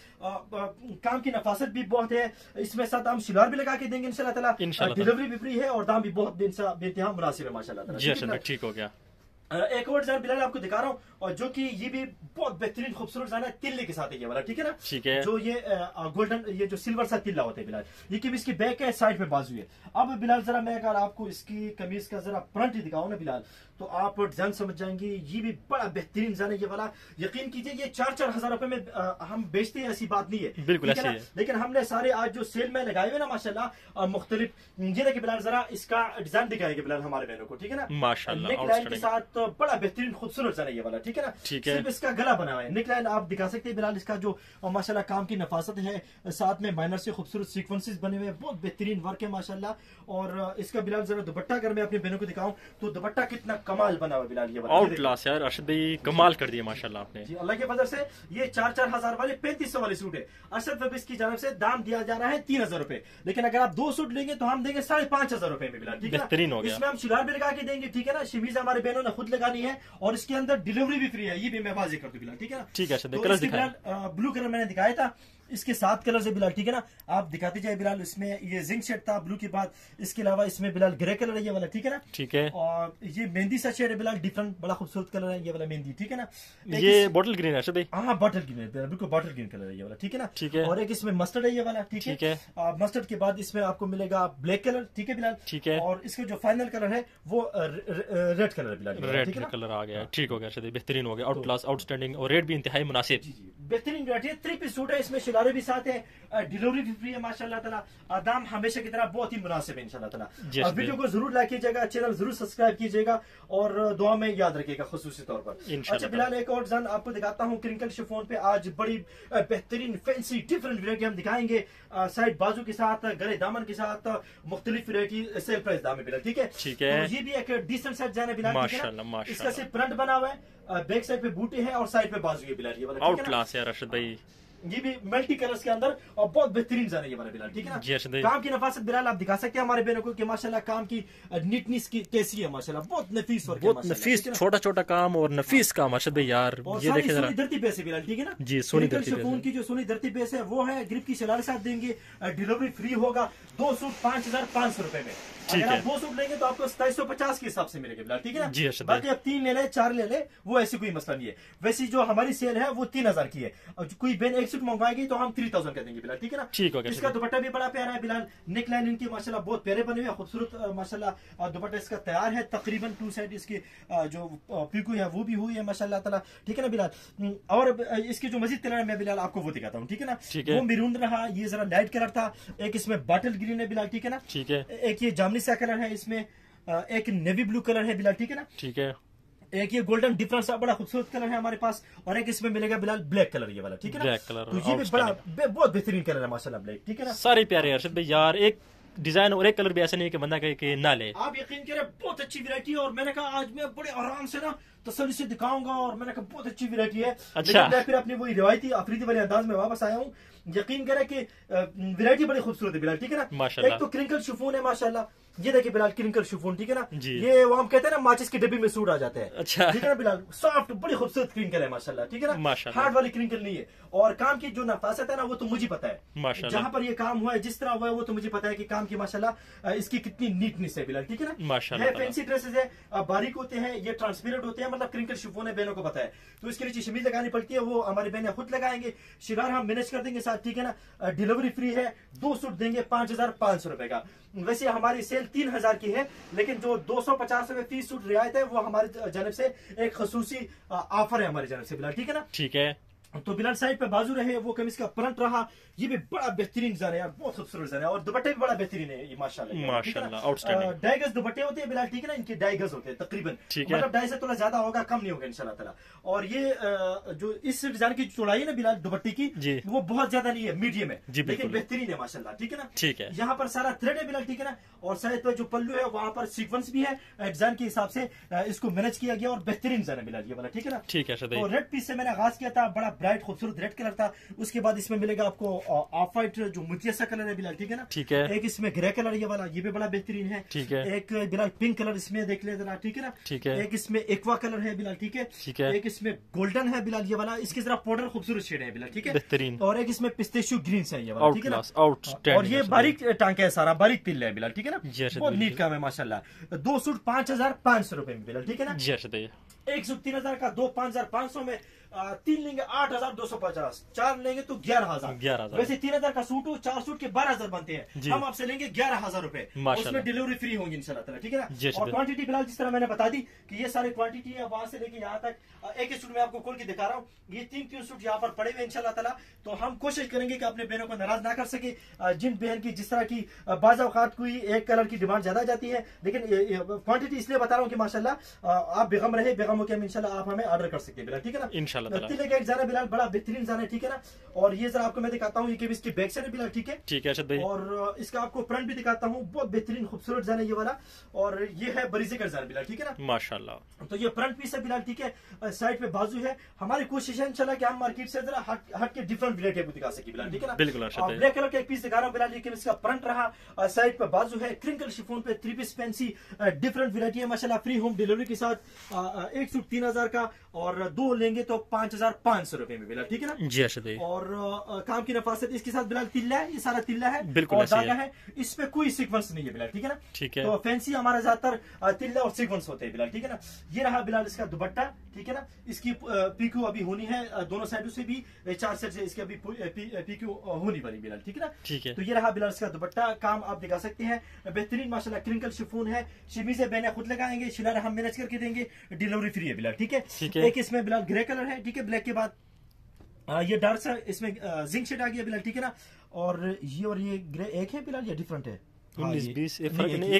Speaker 1: काम की नफासत भी बहुत है, इसमें साथ हम शिलार भी लगा के देंगे इंशाल्लाह ताला, डिलीवरी भी फ्री है, और दाम भी बहुत बेइंतहा मुनासिब है माशाल्लाह ताला, ठीक हो गया। एक और डिजाइन बिलाल आपको दिखा रहा हूँ, और जो कि ये भी बहुत बेहतरीन खूबसूरत डिजाइन है, तिल्ले के साथ है ये वाला, ठीक है ना, ठीक है। जो ये गोल्डन ये जो सिल्वर सा तिल्ला होता है बिलाल, ये कमीज की बैक है, साइड पे बाजू है। अब बिलाल जरा मैं अगर आपको इसकी कमीज का जरा फ्रंट ही दिखाऊं ना बिलाल, तो आप डिजाइन समझ जाएंगे, ये भी बड़ा बेहतरीन डिजाइन है ये वाला। यकीन कीजिए ये 4-4 हजार रुपए में हम बेचते हैं, ऐसी बात नहीं है, बिल्कुल ऐसी है, लेकिन हमने सारे आज जो सेल में लगाए हुए ना माशाल्लाह मुख्तलिफ, ये देखिए बिलाल जरा इसका डिजाइन दिखाएगा बिलाल हमारे बहनों को, ठीक है ना, माशाल्लाह नेक लाइन के साथ बड़ा बेहतरीन खूबसूरत डिजाइन है ये वाला, ठीक है ना, ठीक है। सिर्फ इसका गला बना हुआ है, नेक लाइन आप दिखा सकते हैं बिलाल, इसका जो माशाल्लाह काम की नफासत है, साथ में माइनर से खूबसूरत सीक्वेंसेस बने हुए हैं, बहुत बेहतरीन वर्क है माशाल्लाह। और इसका बिलाल जरा दुपट्टा अगर मैं अपनी बहनों को दिखाऊं तो दुपट्टा कितना कमाल बना हुआ बिलाल, ये
Speaker 2: आउट क्लास यार अरशद भाई, कमाल कर दिया माशाल्लाह आपने
Speaker 1: जी, अल्लाह के फजल से। ये 4-4 हजार वाले 3500 वाले सूट है। अरशद फैब्रिक्स की जानब से दाम दिया जा रहा है 3000 रुपए, लेकिन अगर आप 2 सूट लेंगे तो हम देंगे 5500 रुपए में बिलाल, ठीक है
Speaker 2: बेहतरीन हो गया।
Speaker 1: इसमें हम शिलार भी लगा के देंगे, ठीक है ना। शमीज हमारे बहनों ने खुद लगानी है और इसके अंदर डिलीवरी भी फ्री है, ये भी मैं वाज़ेह कर दूं बिलाल, ठीक है ना।
Speaker 2: ठीक है
Speaker 1: तो
Speaker 2: कलर
Speaker 1: इसके
Speaker 2: दिखाएं।
Speaker 1: बिलाल ब्लू कलर मैंने दिखाया था, इसके 7 कलर है बिलाल, ठीक है ना। आप दिखाते जाए बिलाल, इसमें ये जिंक शेड था ब्लू के बाद, इसके अलावा इसमें बिलाल ग्रे कलर है ये वाला, ठीक है ना।
Speaker 2: ठीक है,
Speaker 1: और ये मेहंदी सा शेड है बिलाल, डिफरेंट बड़ा खूबसूरत कलर है ये वाला मेहंदी, ठीक है ना।
Speaker 2: ये बॉटल ग्रीन है भाई,
Speaker 1: हाँ बॉटल ग्रीन है बिल्कुल, बॉटल ग्रीन कलर है ये वाला, ठीक है ना।
Speaker 2: ठीक है,
Speaker 1: और एक इसमें मस्टर्ड है ये वाला, ठीक है। मस्टर्ड के बाद इसमें आपको मिलेगा ब्लैक कलर, ठीक है बिलाल,
Speaker 2: ठीक है।
Speaker 1: और इसका जो फाइनल कलर है वो रेड कलर है बिलाल,
Speaker 2: रेड कलर आ गया, ठीक हो गया, बेहतरीन हो गया, आउट क्लास आउटस्टैंडिंग, और रेट भी इंतहाई मुनासिब,
Speaker 1: बेहतरीन वैरायटी है। 3 पीस सूट है, इसमें शिलारे भी साथ है, डिलीवरी भी फ्री है माशाल्लाह ताला। दाम हमेशा की तरह बहुत ही मुनासिब है इंशाल्लाह ताला। वीडियो को जरूर लाइक कीजिएगा, चैनल जरूर सब्सक्राइब कीजिएगा और दुआ में याद रखिएगा खुसूसी तौर पर। अच्छा बिलाल, एक और डिजाइन आपको दिखाता हूँ क्रिंकल शिफॉन पे। आज बड़ी बेहतरीन फैंसी डिफरेंट वैरायटी हम दिखाएंगे, साइड बाजू के साथ, गले दामन के साथ, मुख्तलिफ वैरायटी सेल प्राइस दाम है बिलाल, ठीक है।
Speaker 2: ठीक है,
Speaker 1: तो ये भी एक डिसेंट सेट डिजाइन है बिलाल,
Speaker 2: माशाल्लाह।
Speaker 1: इसका सिर्फ प्रिंट बना हुआ है, बैक साइड पे बूटे हैं और साइड पे बाजू है बिलाल, ये वाला
Speaker 2: आउट क्लास है अरशद भाई।
Speaker 1: ये भी मल्टी कलर्स के अंदर और बहुत बेहतरीन जाने ये वाला बिलाल, ठीक है ना। काम की नफासत बिलाल आप दिखा सकते हैं हमारे बहनों को कि माशाल्लाह काम की नीटनेस की कैसी है, माशाल्लाह बहुत नफीस और
Speaker 2: बहुत नफीस, छोटा छोटा काम और नफीस काम अरशद भाई यार। ये देखें जरा,
Speaker 1: धरती बेस है बिलाल, ठीक है ना
Speaker 2: जी, सोनी धरती
Speaker 1: शिफॉन की जो सोनी धरती बेस है वो है, ग्रिप की शिलार के साथ देंगे, डिलीवरी फ्री होगा। 2 सूट 5500 रुपए में, अगर आप 2 सूट लेंगे तो आपको 2750 के हिसाब से मिलेगा बिलाल, ठीक है ना जी। बाकी आप 3 ले ले 4 ले ले, वो ऐसी कोई मसला नहीं है। वैसे जो हमारी सेल है वो 3000 की है, और कोई बहन 1 सूट मंगवाएगी तो हम 3000 का देंगे बिलाल, ठीक है ना।
Speaker 2: ठीक हो गया।
Speaker 1: इसका दुपट्टा भी बड़ा प्यारा है बिलाल, नेक लाइन इनकी माशाल्लाह बहुत प्यारे बने हुए, खूबसूरत माशाल्लाह दुपट्टा इसका तैयार है। तकरीबन 2 साइड इसकी जो पीकू है वो भी हुई है माशाल्लाह ताला, ठीक है ना बिलाल। और इसकी जो मजीद कलर है मैं बिलाल आपको वो दिखाता हूँ, ठीक है ना। वो मेरून रहा, ये जरा लाइट कलर था, एक इसमें बॉटल ग्रीन है बिलाल, ठीक है ना।
Speaker 2: ठीक है,
Speaker 1: एक ये जामनी सा कलर है, इसमें एक नेवी ब्लू कलर है बिलाल, ठीक है ना।
Speaker 2: ठीक है,
Speaker 1: एक ये गोल्डन डिफरेंट सा बड़ा खूबसूरत कलर है हमारे पास, और एक इसमें मिलेगा बिलाल ब्लैक कलर ये वाला, ठीक है ना।
Speaker 2: ब्लैक कलर,
Speaker 1: तो ये भी बड़ा बहुत बेहतरीन कलर है माशाल्लाह ब्लैक, ठीक है ना।
Speaker 2: सारे प्यारे अरशद भाई यार, एक डिजाइन और एक कलर भी ऐसा नहीं कि बंदा कहे कि ना ले।
Speaker 1: आप यकीन करें बहुत अच्छी वैरायटी है, और मैंने कहा आज मैं बड़े आराम से ना तसल्ली से दिखाऊंगा, और मैंने कहा बहुत अच्छी वैरायटी है।
Speaker 2: अच्छा,
Speaker 1: मैं फिर अपनी वही रिवायती अफरीदी वाले अंदाज में वापस आया हूँ। यकीन करें कि वैरायटी बड़ी खूबसूरत है बिलाल, ठीक है ना
Speaker 2: माशाल्लाह।
Speaker 1: एक तो क्रिंकल शिफॉन है माशाल्लाह, ये देखिए बिलाल क्रिंकल शिफॉन, ठीक है ना।
Speaker 2: जी।
Speaker 1: ये वो हम कहते हैं ना माचिस की डिब्बी में सूट आ जाते हैं,
Speaker 2: अच्छा,
Speaker 1: ठीक है ना बिलाल। सॉफ्ट बड़ी खूबसूरत क्रिंकल है माशाल्लाह, ठीक है ना, हार्ड वाली क्रिंकल नहीं है। और काम की जो नफासत है ना वो तो मुझे पता है
Speaker 2: माशाल्लाह,
Speaker 1: जहाँ पर ये काम हुआ है जिस तरह हुआ है वो तो मुझे पता है कि काम की माशाल्लाह इसकी कितनी नीटनेस है बिलाल, ठीक है ना
Speaker 2: माशाल्लाह।
Speaker 1: फैंसी ड्रेसेस है, बारीक होते हैं, ये ट्रांसपेरेंट होते हैं, मतलब क्रिंकल शिफॉन है, बहनों को पता है। तो इसके नीचे शमीज लगानी पड़ती है, वो हमारी बहनें खुद लगाएंगे, शिगार हम मैनेज कर देंगे साथ, ठीक है ना। डिलीवरी फ्री है, 2 सूट देंगे 5500 रुपए का। वैसे हमारी सेल 3000 की है, लेकिन जो 250 रुपए 30 सूट रियायत है वो हमारी जानब से एक खसूसी ऑफर है हमारी जानब से बिलाल, ठीक है ना।
Speaker 2: ठीक है,
Speaker 1: तो बिलाल साइड पे बाजू रहे, वो कमीज का प्रिंट रहा, ये भी बड़ा बेहतरीन डिजाइन है यार, बहुत खूबसूरत डिजाइन है, और दुपट्टे भी बड़ा बेहतरीन है ये माशाल्लाह
Speaker 2: माशाल्लाह, आउटस्टैंडिंग।
Speaker 1: डाइगस दुपट्टे होते हैं बिलाल, ठीक है ना, इनके डाइगस होते हैं तकरीबन, मतलब 2.5 से थोड़ा ज्यादा होगा, कम नहीं होगा इंशाल्लाह ताला। और ये जो इस डिजाइन की चौड़ाई है ना बिलाल दुपट्टे की, वो बहुत ज्यादा नहीं है, मीडियम है, लेकिन बेहतरीन है माशाल्लाह, ठीक है ना।
Speaker 2: ठीक है,
Speaker 1: यहाँ पर सारा थ्रेड है बिलाल, ठीक है ना, और साइड पर जो पल्लू है वहां पर सीक्वेंस भी है, डिजाइन के हिसाब से इसको मैनेज किया गया, और बेहतरीन डिजाइन है बिलाल ये वाला, ठीक है ना।
Speaker 2: ठीक है,
Speaker 1: तो रेड पीस से मैंने आगाज किया था, बड़ा ब्राइट खूबसूरत रेड कलर था। उसके बाद इसमें मिलेगा आपको ऑफ व्हाइट जो मुझे सा कलर है बिलाल, ठीक है ना।
Speaker 2: ठीक है,
Speaker 1: एक इसमें ग्रे कलर ये वाला, ये भी बड़ा बेहतरीन है।
Speaker 2: ठीक है,
Speaker 1: एक बिलाल पिंक कलर इसमें देख ले जरा, ठीक है ना।
Speaker 2: ठीक है,
Speaker 1: एक इसमें एक्वा कलर है बिलाल, ठीक है।
Speaker 2: ठीक है,
Speaker 1: एक इसमें गोल्डन है बिलाल ये वाला, इसकी जरा पाउडर खूबसूरत शेड है बिलाल, ठीक है,
Speaker 2: बेहतरीन।
Speaker 1: और एक इसमें पिस्तेशियो ग्रीन है ये वाला, ठीक है
Speaker 2: ना।
Speaker 1: और ये बारीक टांका है, सारा बारीक पिल है बिलाल, ठीक है ना, बहुत नीट काम है माशाल्लाह। 2 सूट 5500 रुपए में बिलाल, ठीक है ना। एक सूट 3000 का, 2 5500 में, 3 लेंगे 8250, 4 लेंगे तो 11000। वैसे 3000 का सूट हो, 4 सूट के 12000 बनते हैं, हम आपसे लेंगे 11000 रुपए, उसमें डिलीवरी फ्री होंगी इंशाल्लाह ताला, ठीक है ना। और क्वांटिटी बिलाल जिस तरह मैंने बता दी कि ये सारी क्वांटिटी है, वहां से लेके यहाँ तक एक ही सूट में आपको खोल के दिखा रहा हूँ, ये 3 सूट यहाँ पर पड़े हुए इंशाल्लाह ताला। तो हम कोशिश करेंगे कि अपने बहनों को नाराज ना कर सके, जिन बहन की जिस तरह की बाज़ औक़ात कोई एक कलर की डिमांड ज्यादा जाती है, लेकिन क्वांटिटी इसलिए बता रहा हूँ कि माशाल्लाह आप बेगम रहे, बेगम होकर इंशाल्लाह आप हमें ऑर्डर कर सकते हैं, ठीक है ना।
Speaker 2: माशाल्लाह।
Speaker 1: तिल्ले का एक जाना बिलाल बड़ा बेहतरीन जाना है, ठीक है ना। और ये जरा आपको मैं दिखाता हूँ, ये कमीज की बैक साइड है बिलाल, ठीक है।
Speaker 2: ठीक है अर्शद भाई।
Speaker 1: और इसका आपको फ्रंट भी दिखाता हूँ, बहुत बेहतरीन खूबसूरत जाना है ये वाला। और ये है बरीजे का जाना बिलाल, ठीक है ना
Speaker 2: माशाल्लाह।
Speaker 1: तो ये फ्रंट पीस है बिलाल, ठीक है। साइड पे बाजू है। हमारी कोशिश है इंशाल्लाह कि हम मार्केट से जरा हट के डिफरेंट वैरायटी आपको दिखा सके बिलाल, ठीक है ना।
Speaker 2: बिल्कुल अर्शद भाई।
Speaker 1: ब्लैक कलर का एक पीस दिखा रहा हूँ बिलाल, लेकिन इसका फ्रंट रहा, साइड पे बाजू है, क्रिंकल शिफॉन पे 3 पीस फैंसी डिफरेंट वैरायटी है माशाल्लाह। फ्री होम डिलीवरी के साथ एक सूट 3000 का और 2 लेंगे तो 5500 रुपए में बिलाल, ठीक है ना
Speaker 2: जी अर्शद भाई।
Speaker 1: और काम की नफासत इसके साथ बिलाल तिल्ला है, ये सारा तिल्ला है,
Speaker 2: बिल्कुल
Speaker 1: और धागा है, इसमें कोई सीक्वेंस नहीं है बिलाल, ठीक है ना।
Speaker 2: ठीक है।
Speaker 1: तो फैंसी हमारा ज्यादातर तिल्ला और सीक्वेंस होते हैं बिलाल, ठीक है ना। ये रहा बिलाल इसका दुपट्टा, ठीक है ना। इसकी पीक्यू अभी होनी है दोनों साइडों से भी, 4 साइड से इसकी अभी पीक्यू होनी बनी बिलाल, ठीक है ना।
Speaker 2: ठीक है।
Speaker 1: तो ये रहा बिलाल इसका दुपट्टा, काम आप दिखा सकते हैं, बेहतरीन माशाल्लाह क्रिंकल शिफॉन है। शमीज़ें बहने खुद लगाएंगे, शिलार हम मैनेज करके देंगे, डिलीवरी फ्री है बिलाल, ठीक है। एक इसमें बिलाल ग्रे कलर है, ठीक है, ब्लैक के बाद ये डार्क सा इसमें जिंक शेड आ गया बिलाल, ठीक है ना। और ये ग्रे एक है बिलाल या डिफरेंट है?
Speaker 2: 19-20 एक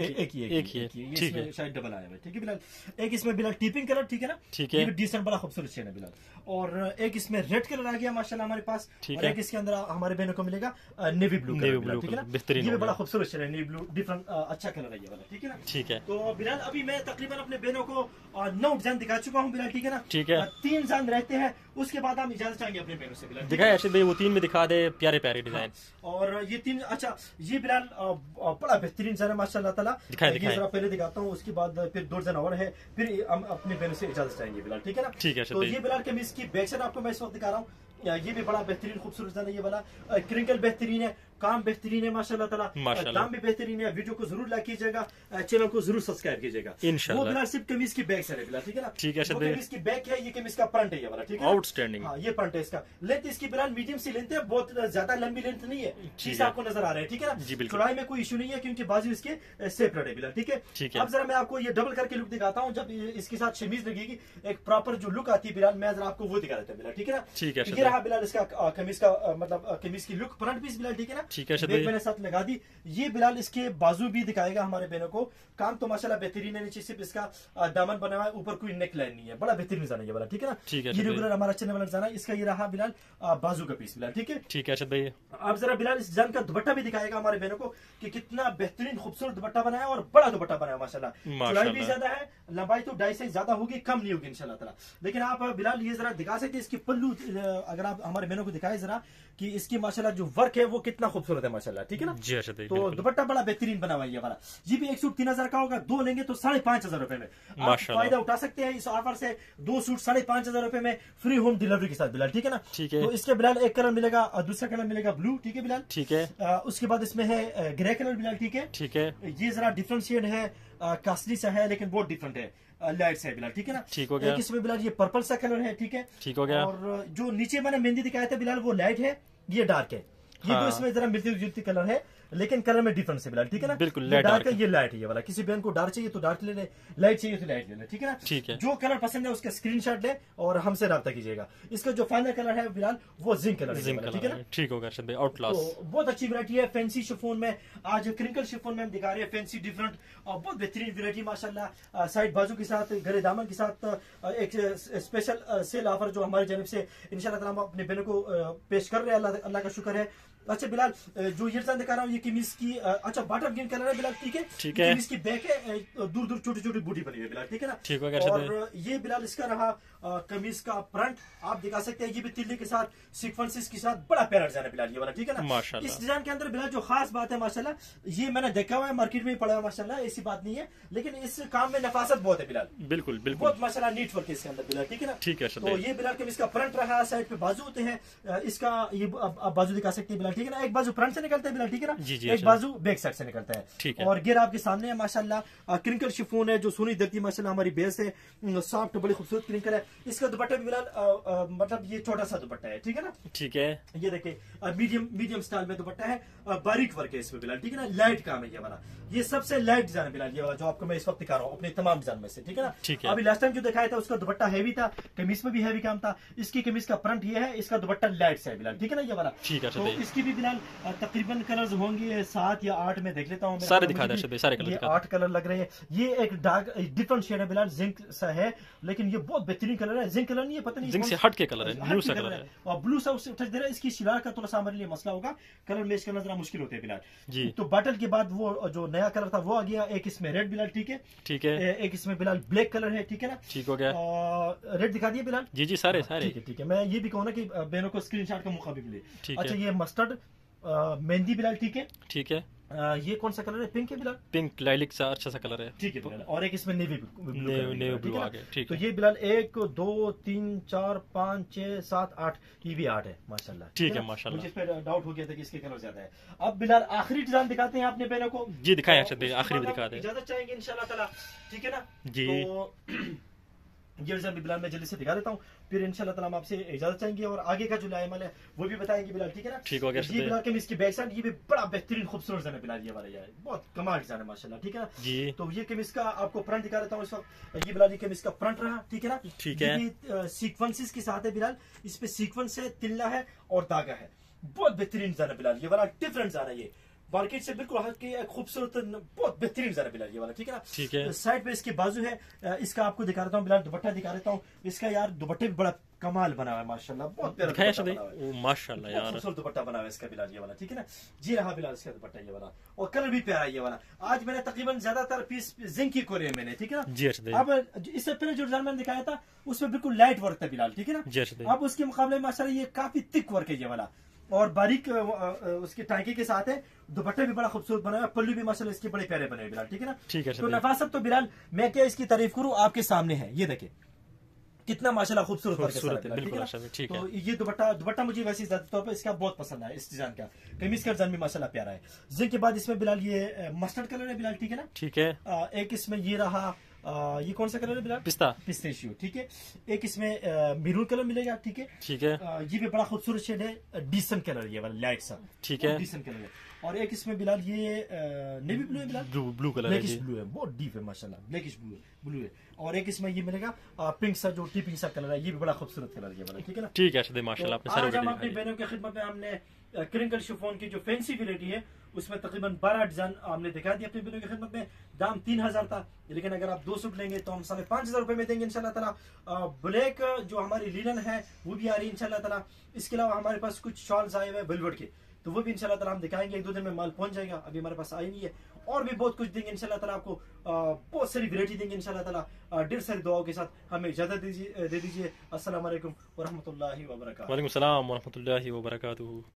Speaker 2: ही है, ठीक है,
Speaker 1: शायद डबल आया है, ठीक है बिलाल। एक इसमें बिलाल टीपिंग कलर, ठीक है ना,
Speaker 2: ठीक है,
Speaker 1: डिसेंट बड़ा खूबसूरत शेड है बिलाल। और एक इसमें रेड कलर आ गया माशाल्लाह हमारे पास, और एक इसके अंदर हमारे बहनों को मिलेगा नेवी ब्लू कलर, ठीक है ना।
Speaker 2: बेहतरीन,
Speaker 1: ये बड़ा खूबसूरत शेड है, नेवी ब्लू डिफरेंट अच्छा कलर है ये वाला, ठीक है ना।
Speaker 2: ठीक है।
Speaker 1: तो बिलाल अभी मैं तकरीबन अपने बहनों को 9 डिजाइन दिखा चुका हूँ बिलाल, ठीक है ना।
Speaker 2: ठीक है।
Speaker 1: 3 डिजाइन रहते हैं, उसके बाद हम इजाजत चाहेंगे अपने बहनों से बिलाल।
Speaker 2: दिखाए अर्शद भाई, वो 3 में दिखा दे, प्यारे प्यारे डिजाइन।
Speaker 1: और ये 3 अच्छा, ये बिलाल बड़ा बेहतरीन जाना माशाल्लाह ताला।
Speaker 2: दिखाए
Speaker 1: जरा पहले दिखाता हूँ, उसके बाद फिर 2 डिजाइन और है, फिर हम अपने बहनों से इजाजत चाहेंगे बिलाल, ठीक है ना।
Speaker 2: ठीक है।
Speaker 1: तो ये बिलाल कमीज की बैक साइड आपको मैं इस वक्त दिखा रहा हूँ, ये भी बड़ा बेहतरीन खूबसूरत जाना, ये वाला क्रिंकल बेहतरीन है, काम बेहतरीन है माशाल्लाह ताला, दाम भी बेहतरीन है। वीडियो को जरूर लाइक कीजिएगा, चैनल को जरूर सब्सक्राइब कीजिएगा इंशाल्लाह। वो बिलाल सिर्फ कमीज की बैक साइड है बिलाल, ठीक है ना।
Speaker 2: ठीक है।
Speaker 1: कमीज की बैक है, ये कमीज का फ्रंट है ये वाला, ठीक है,
Speaker 2: आउटस्टैंडिंग।
Speaker 1: हाँ ये फ्रंट है इसका। लेंथ इसकी बिलाल मीडियम सी लेंथ है, बहुत ज्यादा लंबी लेंथ नहीं है, चीज आपको नजर आ रहा है, ठीक है ना। चौड़ाई में कोई इशू नहीं है, क्योंकि बाजू इसके सेपरेट है बिलाल, ठीक है। अब जरा मैं आपको ये डबल करके लुक दिखाता हूँ, जब इसके साथ शमीज लगेगी, एक प्रॉपर जो लुक आती है बिलाल, मैं जरा आपको वो दिखा देता हूँ बिलाल, ठीक है ना।
Speaker 2: ठीक है।
Speaker 1: ये रहा बिलाल इसका कमीज का मतलब कमीज की लुक, फ्रंट पीस बिलाल, ठीक है ना।
Speaker 2: ठीक है।
Speaker 1: मैंने साथ लगा दी। ये बिलाल इसके बाजू भी दिखाएगा हमारे बहनों को, काम तो माशाल्लाह बेहतरीन है। नीचे सिर्फ इसका दामन बना हुआ है, ऊपर कोई नेक लाइन नहीं है, बड़ा बेहतरीन जाना ये वाला, ठीक है ना।
Speaker 2: ठीक है।
Speaker 1: ये रेगुलर हमारा चलने वाला जाना, इसका ये रहा बिलाल बाजू का पीस बिलाल, ठीक है।
Speaker 2: ठीक है अर्शद भाई।
Speaker 1: आप जरा बिलाल इस जान का दुपट्टा भी दिखाएगा हमारे बहनों को कि कितना बेहतरीन खूबसूरत दुपट्टा बनाया, और बड़ा दुपट्टा बनाया माशाल्लाह। चौड़ाई भी ज्यादा है, लंबाई तो 2.5 से ज्यादा होगी, कम नहीं होगी इंशाल्लाह ताला। लेकिन आप बिलाल ये जरा दिखा सकते हैं इसकी पल्लू, अगर आप हमारे बहनों को दिखाए जरा कि इसकी माशाल्लाह जो वर्क है वो कितना खूबसूरत है माशाल्लाह, ठीक है ना।
Speaker 2: जी अर्शद भाई।
Speaker 1: तो दुपट्टा बड़ा बेहतरीन बना हुआ है ये वाला। ये भी एक सूट 3000 का होगा, 2 लेंगे तो 5500 रुपए में आप फायदा उठा सकते हैं इस ऑफर से। 2 सूट 5500 रुपए में फ्री होम डिलीवरी के साथ बिलाल, ठीक है ना।
Speaker 2: ठीक है।
Speaker 1: तो इसके बिलाल एक कलर मिलेगा और दूसरा कलर मिलेगा ब्लू, ठीक है बिलाल।
Speaker 2: ठीक है।
Speaker 1: उसके बाद इसमें है ग्रे कलर बिलाल, ठीक है।
Speaker 2: ठीक है।
Speaker 1: ये जरा डिफरेंट शेड है, कास्टली सा है, लेकिन बहुत डिफरेंट है, लाइट से है बिलाल, ठीक है ना।
Speaker 2: ठीक हो गया।
Speaker 1: एक इसमें बिलाल ये पर्पल सा कलर है, ठीक है।
Speaker 2: ठीक हो गया।
Speaker 1: और जो नीचे मैंने मेहंदी दिखाया था बिलाल वो लाइट है, ये डार्क है। ये तो इसमें जरा मिलती जुलती कलर है, लेकिन कलर में डिफरेंस है बिलाल, ठीक है ना।
Speaker 2: बिल्कुल
Speaker 1: डार्क है, ये लाइट है ये वाला। किसी बहन को डार्क चाहिए तो डार्क ले ले, लाइट चाहिए तो लाइट ले ले, ठीक है ना।
Speaker 2: ठीक है।
Speaker 1: जो कलर पसंद है उसका स्क्रीनशॉट ले और हमसे रब्ता कीजिएगा। इसका जो फाइनल कलर है बिलाल वो जिंक कलर है, ठीक है ना।
Speaker 2: ठीक होगा अर्शद भाई। आउट क्लास
Speaker 1: तो बहुत अच्छी वैरायटी है फैंसी शिफॉन में। आज क्रिंकल शिफॉन में हम दिखा रहे हैं फैंसी डिफरेंट और बहुत बेहतरीन वैरायटी माशाल्लाह। साइड बाजू के साथ, गले दामन के साथ एक स्पेशल सेल ऑफर जो हमारी जानब से इंशाल्लाह ताला हम अपने बहनों को पेश कर रहे हैं, अल्लाह का शुक्र है। अच्छा बिलाल, जो ये दिखा रहा हूँ ये कमीज की अच्छा बॉटम ग्रीन कलर है बिलाल, ठीक है।
Speaker 2: ठीक है।
Speaker 1: कमीज की बैक है, दूर दूर छोटी छोटी बूटी बनी हुई है बिलाल, ठीक है ना।
Speaker 2: ठीक है।
Speaker 1: और ये बिलाल इसका रहा कमीज का फ्रंट, आप दिखा सकते हैं। ये भी तिल्ले के साथ सीक्वेंसेस के साथ बड़ा प्यारा डिजाइन है बिलाल ये वाला, ठीक है ना।
Speaker 2: माशाल्लाह।
Speaker 1: इस डिजाइन के अंदर बिलाल जो खास बात है माशाल्लाह, ये मैंने देखा हुआ है, मार्केट में पड़ा हुआ माशाल्लाह, ऐसी बात नहीं है, लेकिन इस काम में नफासत बहुत है बिलाल।
Speaker 2: बिल्कुल बिल्कुल
Speaker 1: बहुत माशाल्लाह नीट वर्क है इसके अंदर बिलाल, ठीक है ना।
Speaker 2: ठीक है।
Speaker 1: तो ये बिलाल कमीज का फ्रंट रहा, साइड पे बाजू होते हैं, इसका ये आप बाजू दिखा सकते हैं बिलाल, ठीक है ना। एक बाजू फ्रंट से निकलता है बिलाल, ठीक है ना।
Speaker 2: जी जी।
Speaker 1: एक बाजू बैक साइड से निकलता है,
Speaker 2: ठीक है।
Speaker 1: और गिर आपके सामने है माशाल्लाह। क्रिंकल शिफॉन है जो सोनी दर्ती माशाल्लाह हमारी बेस है, सॉफ्ट बड़ी खूबसूरत क्रिंकल है। इसका दुपट्टा भी बिलाल मतलब ये छोटा सा दुपट्टा है, ठीक है ना।
Speaker 2: ठीक है।
Speaker 1: ये देखिए मीडियम स्टाइल में दुपट्टा है, बारीक वर्क है इसमें बिलाल, ठीक है ना। लाइट काम है ये वाला, ये सबसे लाइट डिजाइन है बिलाल ये वाला जो आपको मैं इस वक्त दिखा रहा हूँ अपने तमाम डिजाइन में से, ठीक है ना।
Speaker 2: ठीक है।
Speaker 1: अभी लास्ट टाइम जो दिखाया था उसका दुपट्टा हैवी था, कमीज में भी हैवी काम था। इसकी कमीज का फ्रंट ये है, इसका दुपट्टा लाइट से है बिलाल, ठीक है ना ये वाला।
Speaker 2: ठीक है।
Speaker 1: तो इसकी भी बिलाल तकरीबन कलर्स होंगे होंगे 7 या 8 में देख लेता हूँ।
Speaker 2: सारे दिखा दे, सारे कलर दिखा।
Speaker 1: 8 कलर लग रहे हैं। ये एक डार्क डिफरेंट शेड है बिलाल, जिंक सा है, लेकिन ये बहुत बेहतरीन कलर है। जिंक कलर नहीं है, पता नहीं
Speaker 2: जिंक से हट के कलर है, ब्लू सा कलर है
Speaker 1: और ब्लू सा उससे टच दे रहा है। इसकी शिलार का थोड़ा सा हमारे लिए मसला होगा, कलर मैच करना जरा मुश्किल होते हैं बिलाल
Speaker 2: जी।
Speaker 1: तो बटल के बाद वो जो नया कलर था वो आ गया। एक इसमें रेड बिलाल, ठीक है,
Speaker 2: ठीक है।
Speaker 1: एक इसमें बिलाल ब्लैक कलर है, ठीक है ना,
Speaker 2: ठीक हो गया।
Speaker 1: रेड दिखा दिए बिलाल?
Speaker 2: जी जी, सारे सारे
Speaker 1: ठीक है। मैं ये भी कहूँ ना कि बहनों को स्क्रीनशॉट का मौका भी मिले। अच्छा,
Speaker 2: है।
Speaker 1: ये मस्टर्ड मेहंदी बिलाल, ठीक है,
Speaker 2: ठीक है।
Speaker 1: ये कौन सा कलर है? पिंक है बिलाल?
Speaker 2: पिंक लाइलिक सा अच्छा सा कलर है,
Speaker 1: ठीक है बिलाल। और एक इसमें नेवी
Speaker 2: ब्लू आ गया, ठीक
Speaker 1: तो
Speaker 2: है।
Speaker 1: ये बिलाल 1 2 3 4 5 6 7 8, ये भी 8 है माशाल्लाह।
Speaker 2: ठीक है माशाल्लाह।
Speaker 1: मुझे फिर डाउट हो गया था कि इसके कलर ज्यादा है। अब बिलाल आखिरी डिजाइन दिखाते हैं अपने बहनों को।
Speaker 2: जी दिखाएं, आखिरी भी दिखा दें।
Speaker 1: इजाजत चाहेंगे इंशाल्लाह ताला, ठीक है ना
Speaker 2: जी।
Speaker 1: तो ये डिजाइन भी बिलाल मैं जल्दी से दिखा देता हूँ, फिर इंशाल्लाह ताला हम आपसे इजाजत चाहेंगे और आगे का जो लाइमल है वो भी बताएंगे बिलाल, ठीक है ना।
Speaker 2: ठीक हो गया।
Speaker 1: ये बिलाल के इसकी बैक साइड ये भी बड़ा बेहतरीन खूबसूरत डिजाइन है बिलाल, ये वाला यार बहुत कमाल डिजाइन है माशाल्लाह, ठीक है ना
Speaker 2: जी।
Speaker 1: तो ये कमीज का आपको फ्रंट दिखा देता हूँ इस वक्त। ये बिलाल ये कमीज का फ्रंट रहा, ठीक है ना,
Speaker 2: ठीक है।
Speaker 1: सीक्वेंसेस के साथ है बिलाल, इस पे सीक्वेंस है, तिल्ला है और धागा है। बहुत बेहतरीन डिजाइन है बिलाल, ये वाला डिफरेंट डिजाइन है, ये मार्केट से बिल्कुल हट के खूबसूरत बहुत बेहतरीन डिजाइन है बिलाल ये वाला, ठीक है ना।
Speaker 2: ठीक है।
Speaker 1: साइड पे इसकी बाजू है, इसका आपको दिखा देता हूँ बिलाल, दुपट्टा दिखा देता हूँ इसका। यार दुपट्टे भी बड़ा कमाल बना हुआ है माशाल्लाह, बहुत प्यारा
Speaker 2: माशाल्लाह यार,
Speaker 1: खूबसूरत दुपट्टा बना हुआ है इसका बिलाल ये वाला, ठीक है ना। जी रहा बिलाल इसका दुपट्टा ये वाला, और कलर भी प्यारा ये वाला। आज मैंने तकरीबन ज्यादातर पीस जिंक की कोरे मैंने, ठीक है ना
Speaker 2: जी।
Speaker 1: अब इससे पहले जो डिजाइन मैंने दिखाया था उसमें बिल्कुल लाइट वर्क था बिलाल, ठीक है ना
Speaker 2: जी।
Speaker 1: अब उसके मुकाबले माशाल्लाह ये काफी थिक वर्क है ये वाला, और बारीक उसके टांके के साथ है। दुपट्टे भी बड़ा खूबसूरत बना है, पल्लू भी माशाल्लाह इसके बड़े प्यारे बने बिलाल, ठीक है ना।
Speaker 2: ठीक है।
Speaker 1: तो नफासत तो बिलाल मैं क्या इसकी तारीफ करूं, आपके सामने है, ये देखे कितना माशाल्लाह खूबसूरत
Speaker 2: है, बिल्कुल ठीक है।
Speaker 1: तो ये दुपट्टा मुझे वैसे ज्यादा तौर पर इसका बहुत पसंद है, इस डिजाइन का। कमीज का डिजाइन भी माशाल्लाह प्यारा है। जिंक के बाद इसमें बिलाल ये मस्टर्ड कलर है बिलाल, ठीक है ना,
Speaker 2: ठीक है।
Speaker 1: एक इसमें ये रहा, ये कौन सा कलर है बिलाल? पिस्ताशियो, ठीक है। एक इसमें मैरून कलर मिलेगा, ठीक है,
Speaker 2: ठीक है।
Speaker 1: ये भी बड़ा खूबसूरत शेड है, डिसेंट कलर ये वाला लाइट सा,
Speaker 2: ठीक है,
Speaker 1: डिसेंट कलर है। और एक इसमें बिलाल ये नेवी ब्लू है बिलाल,
Speaker 2: ब्लू कलर है,
Speaker 1: ब्लैकिश ब्लू है, बहुत डीप है माशाल्लाह, ब्लैकिश ब्लू है। और एक इसमें ये मिलेगा पिंक सा, जो टिपिंग सा कलर है, ये भी बड़ा खूबसूरत कलर है ये वाला, ठीक है ना।
Speaker 2: ठीक है माशाल्लाह।
Speaker 1: तो आज हम अपनी बहनों की खिदमत में हमने क्रिंकल शिफॉन की जो फैंसी वैरायटी है उसमें तकरीबन 12 डिजाइन हमने दिखा दी अपनी बहनों की खिदमत में। दाम 3000 था, लेकिन अगर आप 2 सूट लेंगे तो हम 5,500 रुपए में देंगे इंशाल्लाह ताला। ब्लैक जो हमारी लीलन है वो भी आ रही है इंशाल्लाह ताला। इसके अलावा हमारे पास कुछ शॉल्स आए हुए हैं वेलवेट के, तो वो भी इंशाल्लाह ताला हम दिखाएंगे, 1-2 दिन में माल पहुंच जाएगा, अभी हमारे पास आई नहीं है। और भी बहुत कुछ देंगे इंशाल्लाह ताला आपको, बहुत सारी वैरायटी देंगे इंशाल्लाह ताला। ढेर सारी दुआओं के साथ हमें इजाजत दे दीजिए। अस्सलाम वालेकुम व रहमतुल्लाहि व बरकातहू।
Speaker 2: वालेकुम सलाम व रहमतुल्लाहि व बरकातहू।